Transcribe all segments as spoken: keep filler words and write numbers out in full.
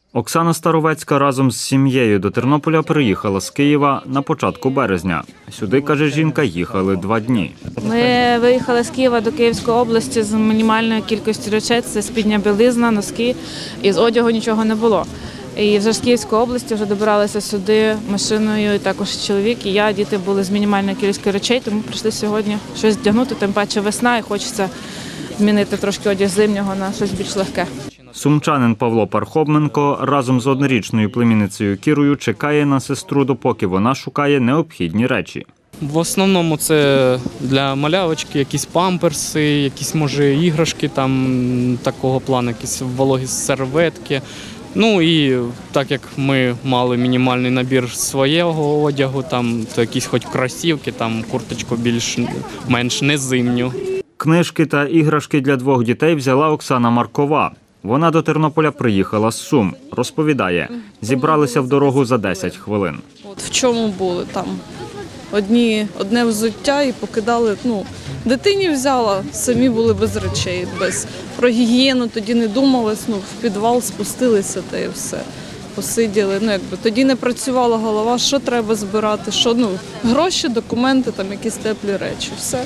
Оксана Старовецька разом з сім'єю до Тернополя приїхала з Києва на початку березня. Сюди, каже жінка, їхали два дні. Ми виїхали з Києва до Київської області з мінімальною кількістю речей. Це спідня білизна, носки, і з одягу нічого не було. І вже з Київської області вже добиралися сюди машиною, і також чоловік, і я, діти були з мінімальною кількістю речей, тому прийшли сьогодні щось вдягнути, тим паче весна, і хочеться змінити трошки одяг зимнього на щось більш легке. Сумчанин Павло Пархоменко разом з однорічною племінницею Кірою чекає на сестру, допоки вона шукає необхідні речі. В основному це для малявочки, якісь памперси, якісь, може, іграшки там такого плану, якісь вологі серветки. Ну і так як ми мали мінімальний набір свого одягу, там, то якісь хоч кросівки, там, курточку більш-менш не зимню. Книжки та іграшки для двох дітей взяла Оксана Маркова. Вона до Тернополя приїхала з Сум. Розповідає, зібралися в дорогу за десять хвилин. От в чому були там? Одні, одне взуття і покидали, ну, дитині взяла, самі були без речей, без, про гігієну тоді не думалось, ну, в підвал спустилися та і все, посиділи, ну, якби, тоді не працювала голова, що треба збирати, що, ну, гроші, документи, там, якісь теплі речі, все.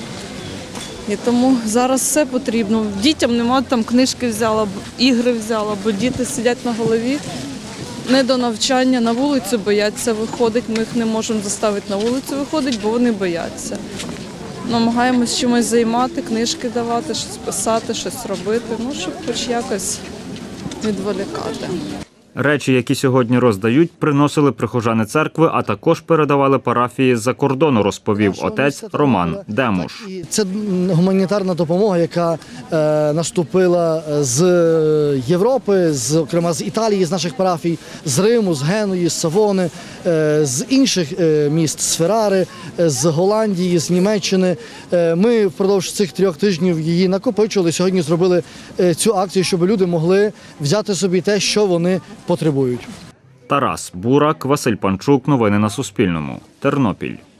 І тому зараз все потрібно. Дітям немає, там книжки взяла, ігри взяла, бо діти сидять на голові. Не до навчання, на вулицю бояться виходити, ми їх не можемо заставити на вулицю виходити, бо вони бояться. Намагаємось чимось займати, книжки давати, щось писати, щось робити, ну, щоб хоч якось відволікати. Речі, які сьогодні роздають, приносили прихожани церкви, а також передавали парафії з-за кордону, розповів отець Роман Демуш. Це гуманітарна допомога, яка е, наступила з Європи, з, зокрема з Італії, з наших парафій, з Риму, з Генуї, з Савони, е, з інших е, міст, з Феррари, е, з Голландії, з Німеччини. Е, ми впродовж цих трьох тижнів її накопичували. Сьогодні зробили е, цю акцію, щоб люди могли взяти собі те, що вони потребують. Тарас Бурак, Василь Панчук. Новини на Суспільному. Тернопіль.